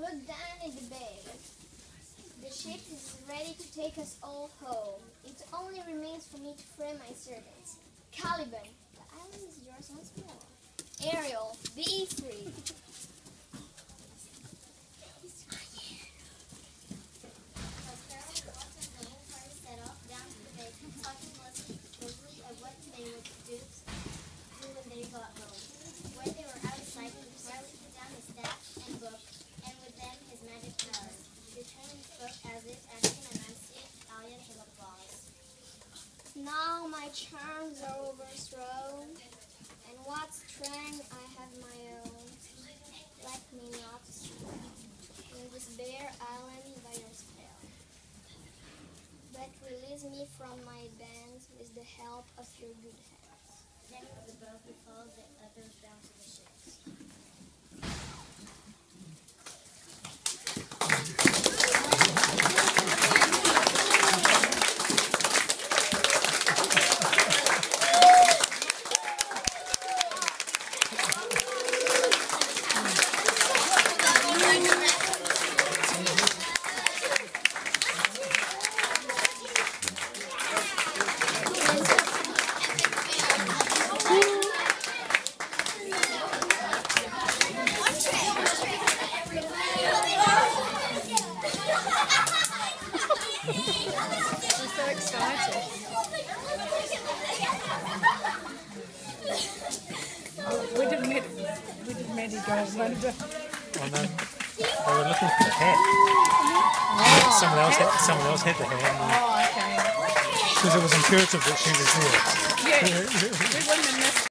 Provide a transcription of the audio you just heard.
Look down in the bay. The ship is ready to take us all home. It only remains for me to free my servants. Caliban, the island is yours once more. Ariel, be free. When they were out of sight, Riley put down his staff and book, and with them his magic powers. He turned and spoke as if asking an unseen audience of applause. Now my charms are overthrown, and what strength I have my own. Let me not stray in this bare island by your spell, but release me from my bands with the help of your good hands. Then with the boat we followed the others down to the ships. I'm so excited. We didn't mean to go under. Oh no, they were looking for the hat. Oh, Someone else had the hat. Oh, okay. Because it was imperative that she was there. Yeah, we wouldn't have missed